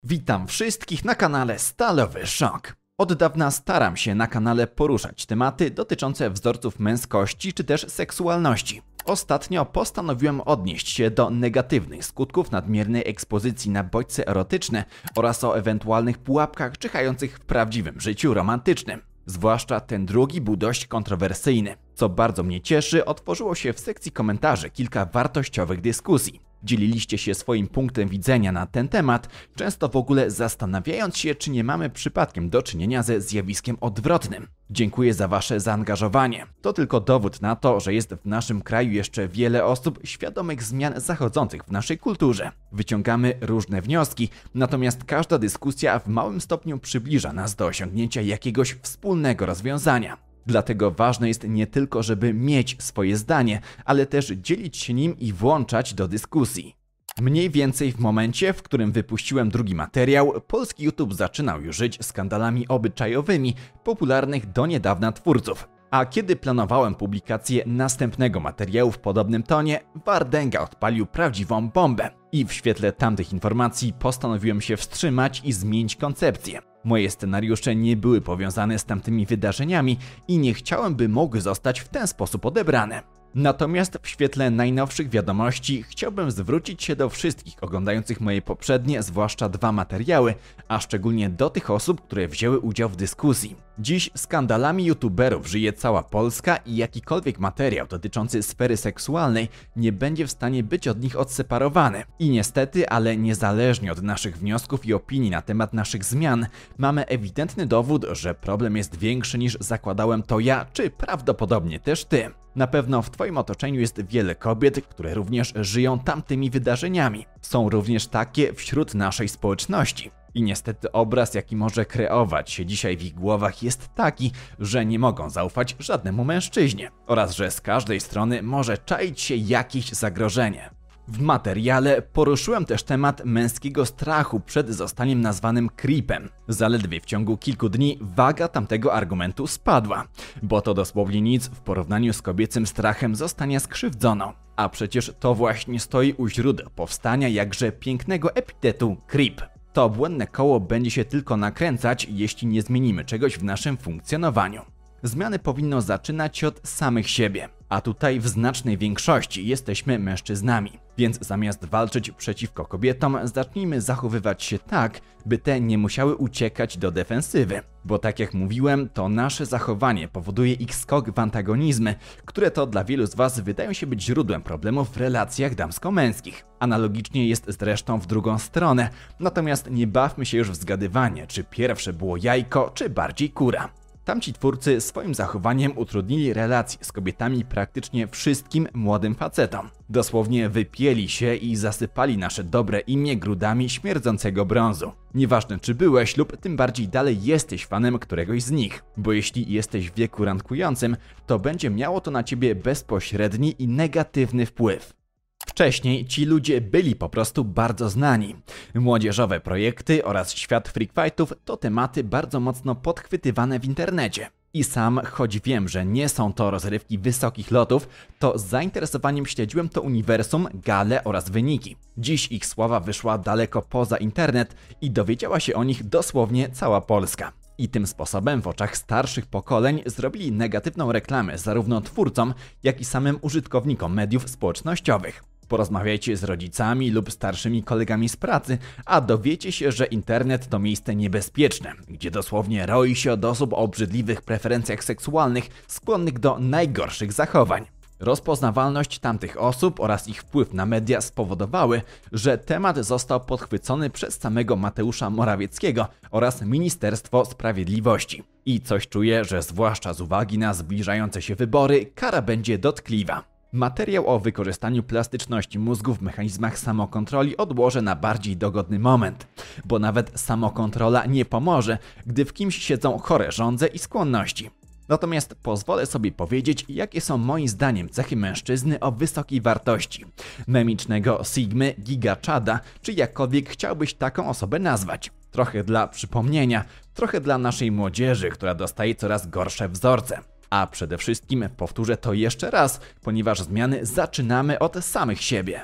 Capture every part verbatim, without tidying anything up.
Witam wszystkich na kanale Stalowy Szok. Od dawna staram się na kanale poruszać tematy dotyczące wzorców męskości czy też seksualności. Ostatnio postanowiłem odnieść się do negatywnych skutków nadmiernej ekspozycji na bodźce erotyczne oraz o ewentualnych pułapkach czyhających w prawdziwym życiu romantycznym. Zwłaszcza ten drugi był dość kontrowersyjny. Co bardzo mnie cieszy, otworzyło się w sekcji komentarzy kilka wartościowych dyskusji. Dzieliliście się swoim punktem widzenia na ten temat, często w ogóle zastanawiając się, czy nie mamy przypadkiem do czynienia ze zjawiskiem odwrotnym. Dziękuję za wasze zaangażowanie. To tylko dowód na to, że jest w naszym kraju jeszcze wiele osób świadomych zmian zachodzących w naszej kulturze. Wyciągamy różne wnioski, natomiast każda dyskusja w małym stopniu przybliża nas do osiągnięcia jakiegoś wspólnego rozwiązania. Dlatego ważne jest nie tylko, żeby mieć swoje zdanie, ale też dzielić się nim i włączać do dyskusji. Mniej więcej w momencie, w którym wypuściłem drugi materiał, polski YouTube zaczynał już żyć skandalami obyczajowymi popularnych do niedawna twórców. A kiedy planowałem publikację następnego materiału w podobnym tonie, Wardęga odpalił prawdziwą bombę. I w świetle tamtych informacji postanowiłem się wstrzymać i zmienić koncepcję. Moje scenariusze nie były powiązane z tamtymi wydarzeniami i nie chciałem, by mogły zostać w ten sposób odebrane. Natomiast w świetle najnowszych wiadomości chciałbym zwrócić się do wszystkich oglądających moje poprzednie, zwłaszcza dwa materiały, a szczególnie do tych osób, które wzięły udział w dyskusji. Dziś skandalami youtuberów żyje cała Polska i jakikolwiek materiał dotyczący sfery seksualnej nie będzie w stanie być od nich odseparowany. I niestety, ale niezależnie od naszych wniosków i opinii na temat naszych zmian, mamy ewidentny dowód, że problem jest większy niż zakładałem to ja, czy prawdopodobnie też ty. Na pewno w twoim otoczeniu jest wiele kobiet, które również żyją tamtymi wydarzeniami. Są również takie wśród naszej społeczności. I niestety obraz, jaki może kreować się dzisiaj w ich głowach, jest taki, że nie mogą zaufać żadnemu mężczyźnie oraz że z każdej strony może czaić się jakieś zagrożenie. W materiale poruszyłem też temat męskiego strachu przed zostaniem nazwanym creepem. Zaledwie w ciągu kilku dni waga tamtego argumentu spadła, bo to dosłownie nic w porównaniu z kobiecym strachem zostania skrzywdzoną. A przecież to właśnie stoi u źródeł powstania jakże pięknego epitetu creep. To błędne koło będzie się tylko nakręcać, jeśli nie zmienimy czegoś w naszym funkcjonowaniu. Zmiany powinno zaczynać się od samych siebie, a tutaj w znacznej większości jesteśmy mężczyznami. Więc zamiast walczyć przeciwko kobietom, zacznijmy zachowywać się tak, by te nie musiały uciekać do defensywy. Bo tak jak mówiłem, to nasze zachowanie powoduje ich skok w antagonizmy, które to dla wielu z was wydają się być źródłem problemów w relacjach damsko-męskich. Analogicznie jest zresztą w drugą stronę, natomiast nie bawmy się już w zgadywanie, czy pierwsze było jajko, czy bardziej kura. Tamci twórcy swoim zachowaniem utrudnili relacje z kobietami praktycznie wszystkim młodym facetom. Dosłownie wypieli się i zasypali nasze dobre imię grudami śmierdzącego brązu. Nieważne czy byłeś lub tym bardziej dalej jesteś fanem któregoś z nich, bo jeśli jesteś w wieku randkującym, to będzie miało to na ciebie bezpośredni i negatywny wpływ. Wcześniej ci ludzie byli po prostu bardzo znani. Młodzieżowe projekty oraz świat freakfightów to tematy bardzo mocno podchwytywane w internecie. I sam, choć wiem, że nie są to rozrywki wysokich lotów, to z zainteresowaniem śledziłem to uniwersum, gale oraz wyniki. Dziś ich sława wyszła daleko poza internet i dowiedziała się o nich dosłownie cała Polska. I tym sposobem w oczach starszych pokoleń zrobili negatywną reklamę zarówno twórcom, jak i samym użytkownikom mediów społecznościowych. Porozmawiajcie z rodzicami lub starszymi kolegami z pracy, a dowiecie się, że internet to miejsce niebezpieczne, gdzie dosłownie roi się od osób o obrzydliwych preferencjach seksualnych skłonnych do najgorszych zachowań. Rozpoznawalność tamtych osób oraz ich wpływ na media spowodowały, że temat został podchwycony przez samego Mateusza Morawieckiego oraz Ministerstwo Sprawiedliwości. I coś czuję, że zwłaszcza z uwagi na zbliżające się wybory, kara będzie dotkliwa. Materiał o wykorzystaniu plastyczności mózgu w mechanizmach samokontroli odłożę na bardziej dogodny moment, bo nawet samokontrola nie pomoże, gdy w kimś siedzą chore żądze i skłonności. Natomiast pozwolę sobie powiedzieć, jakie są moim zdaniem cechy mężczyzny o wysokiej wartości, memicznego Sigmy Giga Chada, czy jakkolwiek chciałbyś taką osobę nazwać. Trochę dla przypomnienia, trochę dla naszej młodzieży, która dostaje coraz gorsze wzorce. A przede wszystkim powtórzę to jeszcze raz, ponieważ zmiany zaczynamy od samych siebie.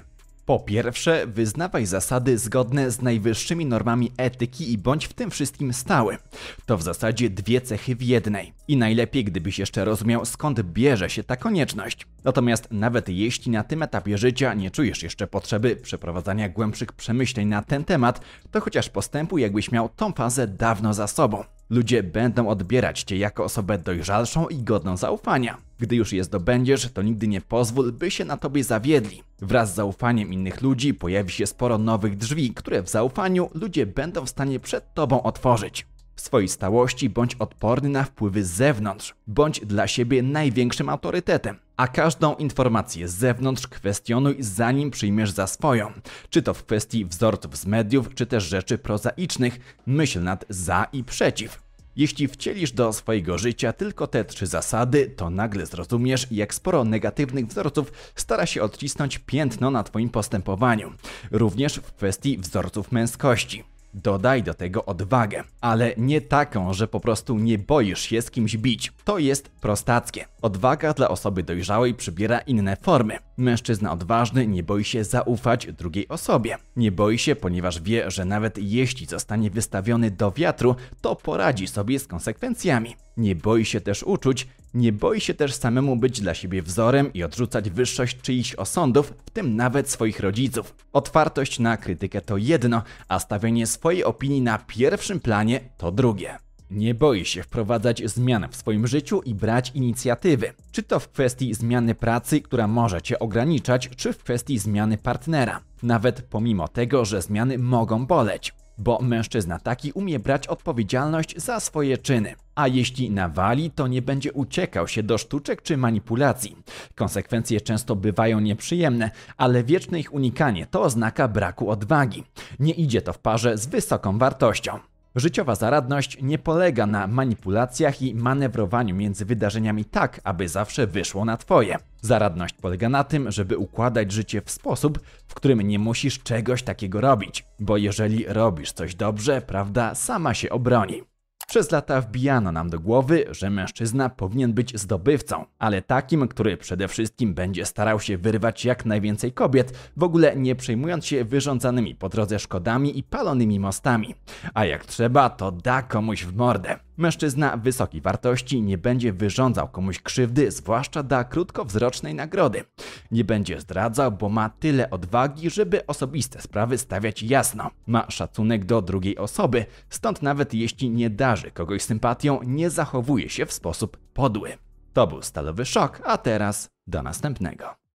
Po pierwsze, wyznawaj zasady zgodne z najwyższymi normami etyki i bądź w tym wszystkim stały. To w zasadzie dwie cechy w jednej. I najlepiej, gdybyś jeszcze rozumiał, skąd bierze się ta konieczność. Natomiast nawet jeśli na tym etapie życia nie czujesz jeszcze potrzeby przeprowadzania głębszych przemyśleń na ten temat, to chociaż postępuj, jakbyś miał tą fazę dawno za sobą. Ludzie będą odbierać cię jako osobę dojrzalszą i godną zaufania. Gdy już je zdobędziesz, to nigdy nie pozwól, by się na tobie zawiedli. Wraz z zaufaniem innych ludzi pojawi się sporo nowych drzwi, które w zaufaniu ludzie będą w stanie przed tobą otworzyć. W swojej stałości bądź odporny na wpływy z zewnątrz. Bądź dla siebie największym autorytetem. A każdą informację z zewnątrz kwestionuj, zanim przyjmiesz za swoją. Czy to w kwestii wzorców z mediów, czy też rzeczy prozaicznych, myśl nad za i przeciw. Jeśli wcielisz do swojego życia tylko te trzy zasady, to nagle zrozumiesz, jak sporo negatywnych wzorców stara się odcisnąć piętno na twoim postępowaniu. Również w kwestii wzorców męskości. Dodaj do tego odwagę, ale nie taką, że po prostu nie boisz się z kimś bić. To jest prostackie. Odwaga dla osoby dojrzałej przybiera inne formy. Mężczyzna odważny nie boi się zaufać drugiej osobie. Nie boi się, ponieważ wie, że nawet jeśli zostanie wystawiony do wiatru, to poradzi sobie z konsekwencjami. Nie boi się też uczuć, nie boi się też samemu być dla siebie wzorem i odrzucać wyższość czyichś osądów, w tym nawet swoich rodziców. Otwartość na krytykę to jedno, a stawianie swojej opinii na pierwszym planie to drugie. Nie boi się wprowadzać zmian w swoim życiu i brać inicjatywy. Czy to w kwestii zmiany pracy, która może cię ograniczać, czy w kwestii zmiany partnera. Nawet pomimo tego, że zmiany mogą boleć. Bo mężczyzna taki umie brać odpowiedzialność za swoje czyny. A jeśli nawali, to nie będzie uciekał się do sztuczek czy manipulacji. Konsekwencje często bywają nieprzyjemne, ale wieczne ich unikanie to oznaka braku odwagi. Nie idzie to w parze z wysoką wartością. Życiowa zaradność nie polega na manipulacjach i manewrowaniu między wydarzeniami tak, aby zawsze wyszło na twoje. Zaradność polega na tym, żeby układać życie w sposób, w którym nie musisz czegoś takiego robić. Bo jeżeli robisz coś dobrze, prawda sama się obroni. Przez lata wbijano nam do głowy, że mężczyzna powinien być zdobywcą, ale takim, który przede wszystkim będzie starał się wyrwać jak najwięcej kobiet, w ogóle nie przejmując się wyrządzanymi po drodze szkodami i palonymi mostami. A jak trzeba, to da komuś w mordę. Mężczyzna wysokiej wartości nie będzie wyrządzał komuś krzywdy, zwłaszcza da krótkowzrocznej nagrody. Nie będzie zdradzał, bo ma tyle odwagi, żeby osobiste sprawy stawiać jasno. Ma szacunek do drugiej osoby, stąd nawet jeśli nie darzy kogoś sympatią, nie zachowuje się w sposób podły. To był Stalowy Szok, a teraz do następnego.